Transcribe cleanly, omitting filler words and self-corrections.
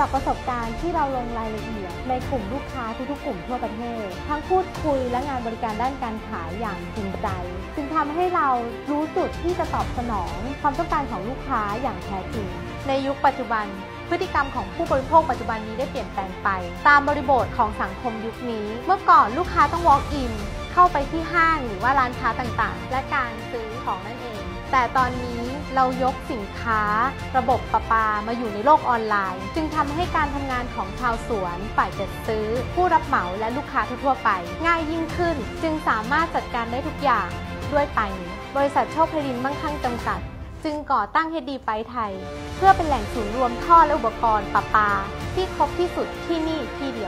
จากประสบการณ์ที่เราลงรายละเอียดในกลุ่มลูกค้าทุกๆกลุ่มทั่วประเทศทั้งพูดคุยและงานบริการด้านการขายอย่างจริงใจจึงทำให้เรารู้จุดที่จะตอบสนองความต้องการของลูกค้าอย่างแท้จริงในยุคปัจจุบันพฤติกรรมของผู้บริโภคปัจจุบันนี้ได้เปลี่ยนแปลงไปตามบริบทของสังคมยุคนี้เมื่อก่อนลูกค้าต้อง walk in เข้าไปที่ห้างหรือว่าร้านค้าต่างๆและการซื้อของนั่นเองแต่ตอนนี้เรายกสินค้าระบบประปามาอยู่ในโลกออนไลน์จึงทำให้การทำงานของชาวสวนฝ่ายจัดซื้อผู้รับเหมาและลูกค้าทั่วไปง่ายยิ่งขึ้นจึงสามารถจัดการได้ทุกอย่างด้วยปลายนิ้วบริษัทโชคพลินมั่งคั่งจำกัดจึงก่อตั้ง HD ไฟไทยเพื่อเป็นแหล่งศูนย์รวมท่อและอุปกรณ์ประปาที่ครบที่สุดที่นี่ที่เดียว